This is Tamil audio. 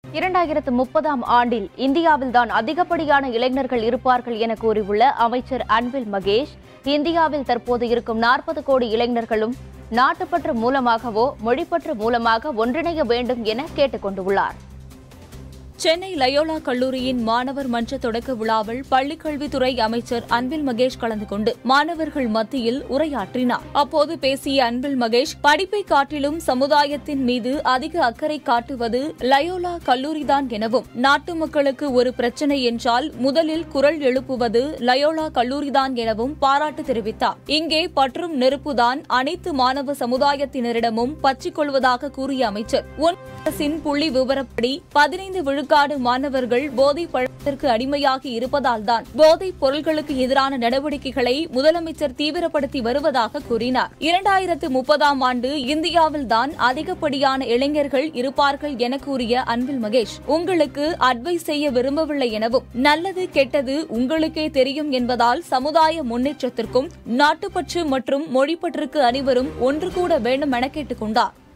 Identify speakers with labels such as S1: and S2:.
S1: 2030ஆம் ஆண்டில் இந்தியாவில்தான் அதிகப்படியான இளைஞர்கள் இருப்பார்கள் என கூறியுள்ள அமைச்சர் அன்பில் மகேஷ், இந்தியாவில் தற்போது இருக்கும் 40 கோடி இளைஞர்களும் நாட்டுப்பற்று மூலமாகவோ மொழிப்பற்று மூலமாக ஒன்றிணைய வேண்டும் என கேட்டுக் கொண்டுள்ளார்.
S2: சென்னை லயோலா கல்லூரியின் மாணவர் மன்ற தொடக்க விழாவில் பள்ளிக்கல்வித்துறை அமைச்சர் அன்பில் மகேஷ் கலந்து கொண்டு மாணவர்கள் மத்தியில் உரையாற்றினார். அப்போது பேசிய அன்பில் மகேஷ், படிப்பை காட்டிலும் சமுதாயத்தின் மீது அதிக அக்கறை காட்டுவது லயோலா கல்லூரிதான் எனவும், நாட்டு மக்களுக்கு ஒரு பிரச்சினை என்றால் முதலில் குரல் எழுப்புவது லயோலா கல்லூரிதான் எனவும் பாராட்டு தெரிவித்தார். இங்கே பற்றும் நெருப்புதான் அனைத்து மாணவ சமுதாயத்தினரிடமும் பற்றிக் கொள்வதாக கூறிய அமைச்சர், அரசின் புள்ளி விவரப்படி 15 விழுக்காடு மாணவர்கள் போதைப் பழக்கத்திற்கு அடிமையாகி இருப்பதால் தான் போதைப் பொருட்களுக்கு எதிரான நடவடிக்கைகளை முதலமைச்சர் தீவிரப்படுத்தி வருவதாக கூறினார். 2030ஆம் ஆண்டு இந்தியாவில் தான் அதிகப்படியான இளைஞர்கள் இருப்பார்கள் என கூறிய அன்பில் மகேஷ், உங்களுக்கு அட்வைஸ் செய்ய விரும்பவில்லை எனவும், நல்லது கெட்டது உங்களுக்கே தெரியும் என்பதால் சமுதாய முன்னேற்றத்திற்கும் நாட்டுப்பற்று மற்றும் மொழிப்பற்றுக்கு அனைவரும் ஒன்று கூட வேண்டும் என கேட்டுக் கொண்டார்.